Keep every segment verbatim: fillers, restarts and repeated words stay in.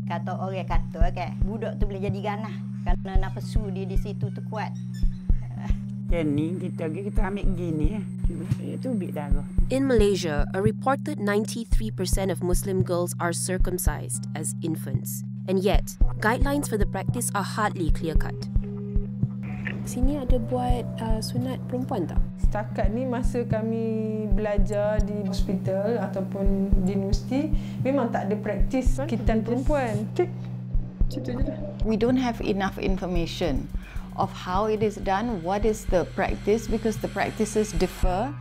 kata orang kata kan, budak tu boleh jadi ganah kerana nafsu dia di situ tu kuat. Ni kita kita ambil gini itu bit darah. In Malaysia, a reported ninety-three percent of Muslim girls are circumcised as infants. And yet, guidelines for the practice are hardly clear-cut. Sini ada buat uh, sunat perempuan tak? Setakat ni masa kami belajar di hospital ataupun di universiti, memang tak ada praktis khitan perempuan. We don't have enough information of how it is done, what is the practice, because the practices differ.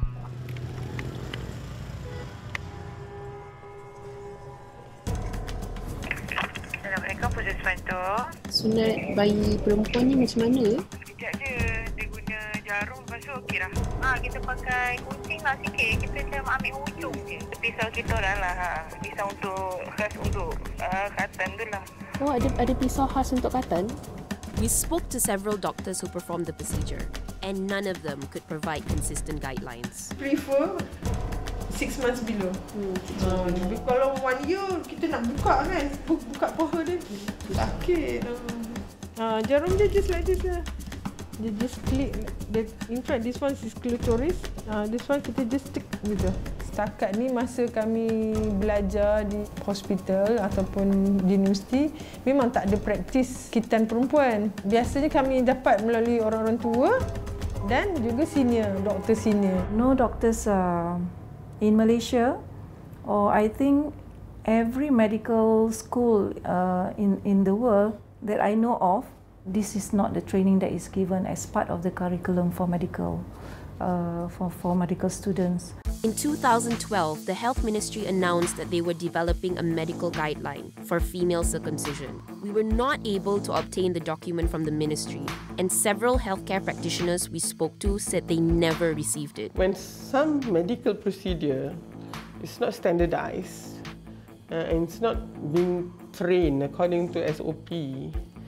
Assalamualaikum, Putus Fanto. Sunat bayi perempuan ni macam mana? Sekejap je, dia guna jarum, lepas tu okey dah. Ha, kita pakai gunting lah sikit, kita macam ambil hujung je. Pisau kita dah lah, ha. Pisau untuk, khas untuk uh, khatan tu lah. Oh, ada ada pisau khas untuk khatan? We spoke to several doctors who performed the procedure, and none of them could provide consistent guidelines. Prefer six months below. Hmm. Uh, kalau one year kita nak buka kan, buka paha dia sakit. Uh, jarum dia just like this lah. Dia just click. The, in fact, this one is clitoris. Uh, this one kita just stick gitu. Setakat ni masa kami belajar di hospital ataupun di universiti, memang tak ada praktis khitan perempuan. Biasanya kami dapat melalui orang-orang tua dan juga senior, doktor senior. No doctors uh, in Malaysia, or I think every medical school uh, in, in the world that I know of, this is not the training that is given as part of the curriculum for medical, uh, for, for medical students. In two thousand twelve, the Health Ministry announced that they were developing a medical guideline for female circumcision. We were not able to obtain the document from the ministry, and several healthcare practitioners we spoke to said they never received it. When some medical procedure is not standardized uh, and it's not being trained according to S O P,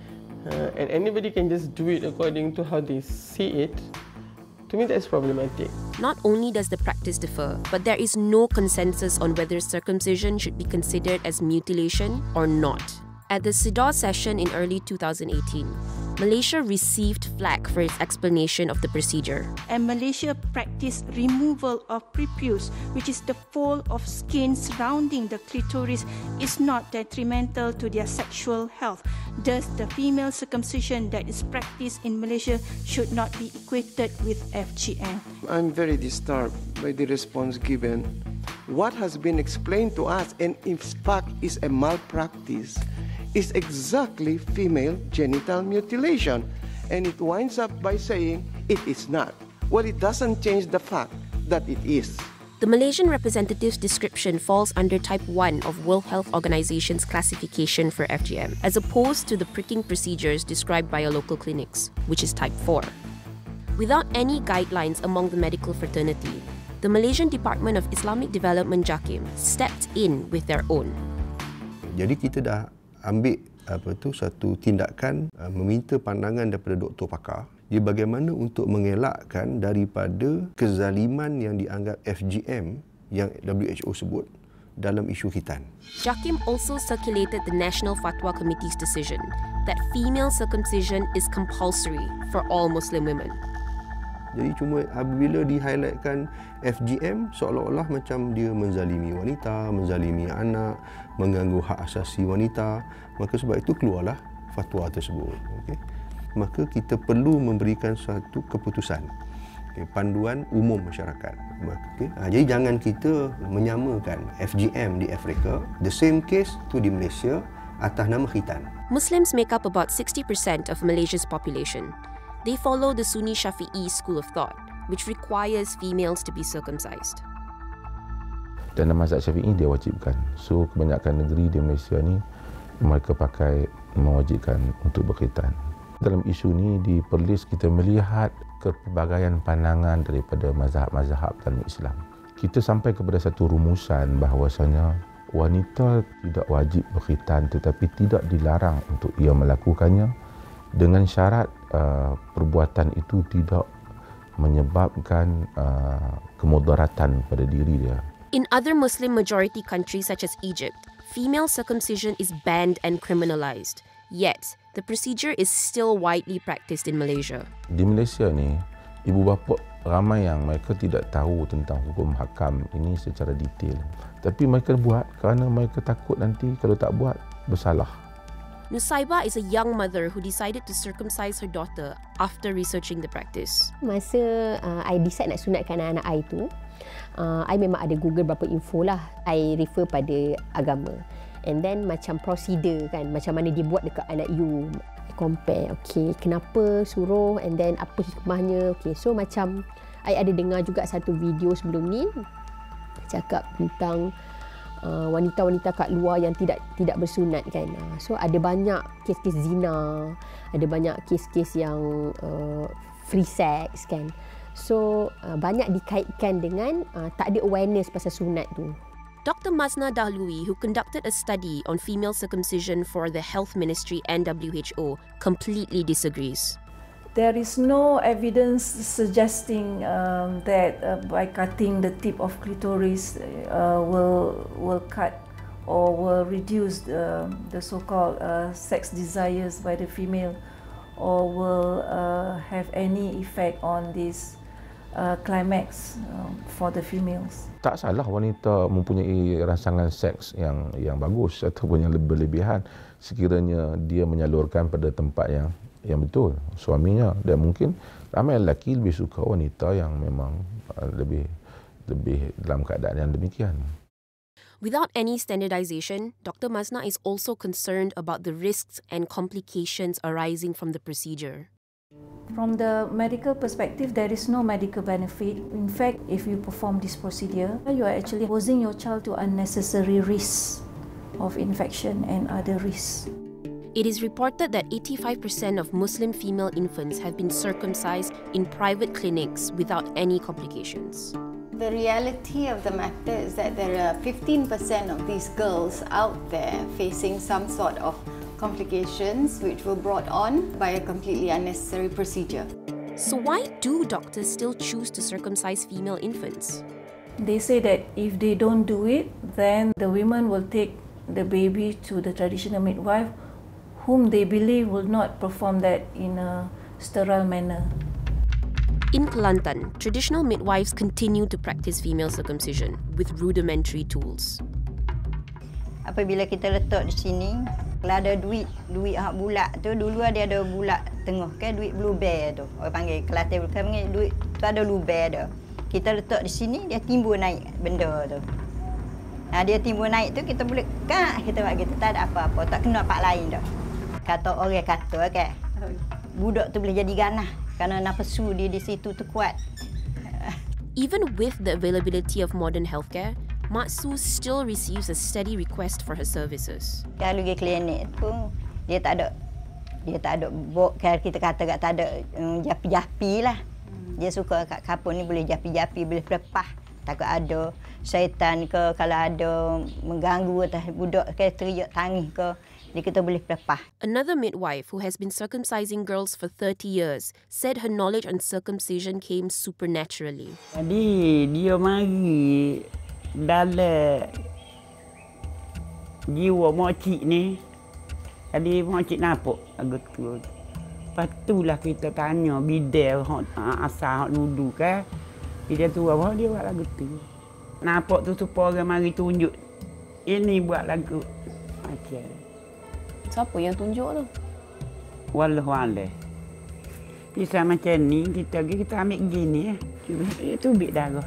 uh, and anybody can just do it according to how they see it, to me that's problematic. Not only does the practice differ, but there is no consensus on whether circumcision should be considered as mutilation or not. At the SIDAW session in early two thousand eighteen, Malaysia received flack for its explanation of the procedure. And Malaysia practiced removal of prepuce, which is the fold of skin surrounding the clitoris, is not detrimental to their sexual health. Thus, the female circumcision that is practiced in Malaysia should not be equated with F G M. I'm very disturbed by the response given. What has been explained to us, and in fact is a malpractice, is exactly female genital mutilation, and it winds up by saying it is not. Well, it doesn't change the fact that it is. The Malaysian representative's description falls under Type one of World Health Organization's classification for F G M, as opposed to the pricking procedures described by our local clinics, which is Type four. Without any guidelines among the medical fraternity, the Malaysian Department of Islamic Development JAKIM stepped in with their own. Jadi kita dah ambil apa tu satu tindakan uh, meminta pandangan daripada doktor pakar dia bagaimana untuk mengelakkan daripada kezaliman yang dianggap F G M yang W H O sebut dalam isu khitan. JAKIM also circulated the National Fatwa Committee's decision that female circumcision is compulsory for all Muslim women. Jadi cuma apabila di-highlightkan F G M seolah-olah macam dia menzalimi wanita, menzalimi anak, mengganggu hak asasi wanita, maka sebab itu keluarlah fatwa tersebut. Okay. Maka kita perlu memberikan satu keputusan, okay, panduan umum masyarakat. Okay. Ha, jadi jangan kita menyamakan F G M di Afrika, the same case tu di Malaysia atas nama khitan. Muslims make up about sixty percent of Malaysia's population. They follow the Sunni Shafi'i school of thought, which requires females to be circumcised. Dalam mazhab Syafi'i dia wajibkan. So kebanyakan negeri di Malaysia ni mereka pakai mewajibkan untuk berkhitan. Dalam isu ni di Perlis kita melihat kepelbagaian pandangan daripada mazhab-mazhab dalam Islam. Kita sampai kepada satu rumusan bahawasanya wanita tidak wajib berkhitan tetapi tidak dilarang untuk ia melakukannya dengan syarat uh, perbuatan itu tidak menyebabkan uh, kemudaratan pada diri dia. In other Muslim majority countries such as Egypt, Female circumcision is banned and criminalized, yet the procedure is still widely practiced in Malaysia. Di Malaysia ni, ibu bapa ramai yang mereka tidak tahu tentang hukum hakam ini secara detail. Tapi mereka buat kerana mereka takut nanti kalau tak buat, bersalah. Nusaiba is a young mother who decided to circumcise her daughter after researching the practice. Masa uh, I decide nak sunatkan anak I tu, uh, I memang ada Google berapa info lah. I refer pada agama. And then macam prosedur kan, macam mana dia buat dekat anak you. I compare, okay, kenapa suruh and then apa hikmahnya. Okay, so macam I ada dengar juga satu video sebelum ni cakap tentang uh, wanita-wanita kat luar yang tidak tidak bersunat kan. Uh, so ada banyak kes-kes zina, ada banyak kes-kes yang uh, free sex kan. So uh, banyak dikaitkan dengan uh, tak ada awareness pasal sunat tu. Doctor Masna Dahlui, who conducted a study on female circumcision for the Health Ministry and W H O, completely disagrees. There is no evidence suggesting um, that uh, by cutting the tip of clitoris uh, will will cut or will reduce the, the so-called uh, sex desires by the female, or will uh, have any effect on this uh, climax uh, for the females. Tak salah wanita mempunyai rangsangan seks yang yang bagus ataupun yang berlebihan sekiranya dia menyalurkan pada tempat yang yang betul, suaminya. Dan mungkin ramai lelaki lebih suka wanita yang memang lebih lebih dalam keadaan yang demikian. Without any standardization, Doctor Masna is also concerned about the risks and complications arising from the procedure. From the medical perspective, there is no medical benefit. In fact, if you perform this procedure, you are actually exposing your child to unnecessary risks of infection and other risks. It is reported that eighty-five percent of Muslim female infants have been circumcised in private clinics without any complications. The reality of the matter is that there are fifteen percent of these girls out there facing some sort of complications which were brought on by a completely unnecessary procedure. So why do doctors still choose to circumcise female infants? They say that if they don't do it, then the women will take the baby to the traditional midwife, whom they believe will not perform that in a sterile manner. In Kelantan, traditional midwives continue to practice female circumcision with rudimentary tools. Apabila kita letak di sini, kalau ada duit, duit hak bulat tu, dulu ada ada bulat tengah ke, duit blue bear tu. Orang panggil, Kelantan bukan panggil duit tu ada blue bear tu. Kita letak di sini, dia timbul naik benda tu. Nah, dia timbul naik tu, kita boleh kak, kita buat kita tak ada apa-apa, tak kena pak lain dah. Kata orang kata kan, budak tu boleh jadi ganah kerana nafsu dia di situ tu kuat. Even with the availability of modern healthcare, Mak Su still receives a steady request for her services. Kalau pergi klinik tu, dia tak ada, dia tak ada, kalau kita kata tak ada um, japi-japi lah. Dia suka kat kapur ni boleh japi-japi, boleh pelepah. Takut ada syaitan ke, kalau ada mengganggu atas budak ke, teriak tangis ke, dia kita boleh pelepah. Another midwife who has been circumcising girls for thirty years said her knowledge on circumcision came supernaturally. Jadi dia mari dalam jiwa mokcik ni. Jadi mokcik nampak lagu tu. Lepas itulah kita tanya bidel asal hak nudu ke. Dia tu apa dia buat lagu tu. Nampak tu supaya orang mari tunjuk. Ini buat lagu. Macam siapa yang tunjuk tu? Wallahualam. Bisa macam ni, kita kita ambil gini. Itu bit darah.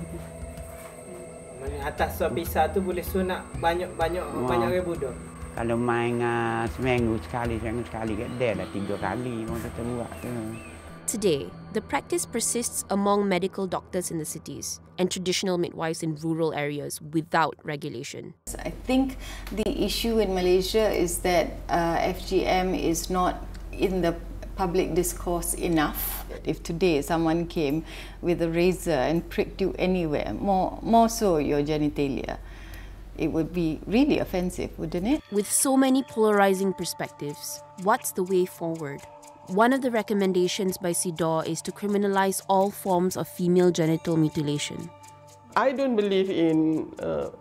Atas suap pisah tu boleh sunat banyak-banyak banyak ribu dah. Kalau main uh, seminggu sekali, seminggu sekali kat dia dah tiga kali mau kita buat tu. Today, the practice persists among medical doctors in the cities and traditional midwives in rural areas without regulation. I think the issue in Malaysia is that uh, F G M is not in the public discourse enough. If today someone came with a razor and pricked you anywhere, more, more so your genitalia, it would be really offensive, wouldn't it? With so many polarizing perspectives, what's the way forward? One of the recommendations by C I D O is to criminalize all forms of female genital mutilation. I don't believe in uh,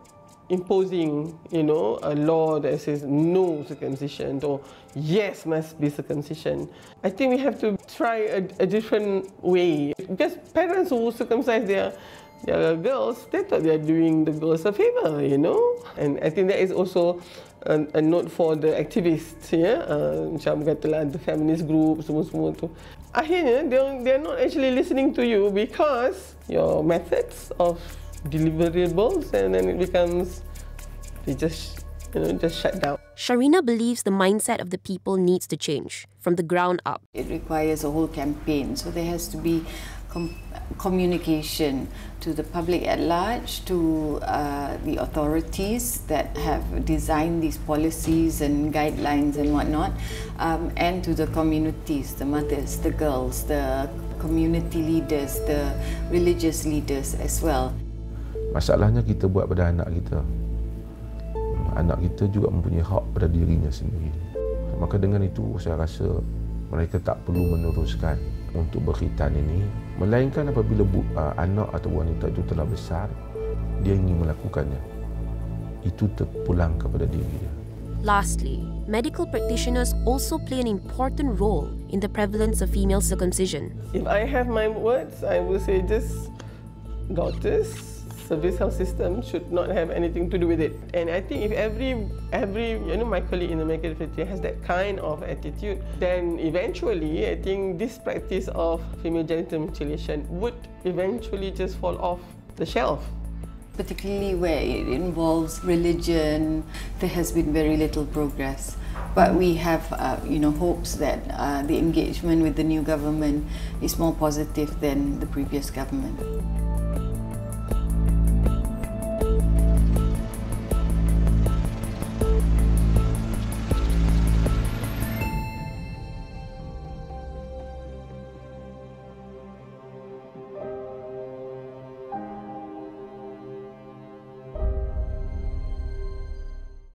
imposing, you know, a law that says no circumcision or yes must be circumcision. I think we have to try a, a different way. Because parents who circumcise their, their girls, they thought they are doing the girls a favor, you know. And I think that is also a, a note for the activists, ya. Uh, macam katalah the feminist group, semua-semua tu. Akhirnya, they they are not actually listening to you because your methods of deliverables, and then it becomes, they just, you know, just shut down. Sharina believes the mindset of the people needs to change from the ground up. It requires a whole campaign, so there has to be com communication to the public at large, to uh, the authorities that have designed these policies and guidelines and whatnot, um, and to the communities, the mothers, the girls, the community leaders, the religious leaders as well. Masalahnya kita buat pada anak kita. Anak kita juga mempunyai hak pada dirinya sendiri. Maka dengan itu saya rasa mereka tak perlu meneruskan untuk berkhitan ini. Melainkan apabila bu, uh, anak atau wanita itu telah besar, dia ingin melakukannya. Itu terpulang kepada diri dia. Lastly, medical practitioners also play an important role in the prevalence of female circumcision. If I have my words, I will say just daughters, service health system should not have anything to do with it. And I think if every, every you know, my colleague in the medical fraternity has that kind of attitude, then eventually I think this practice of female genital mutilation would eventually just fall off the shelf. Particularly where it involves religion, there has been very little progress. But we have, uh, you know, hopes that uh, the engagement with the new government is more positive than the previous government.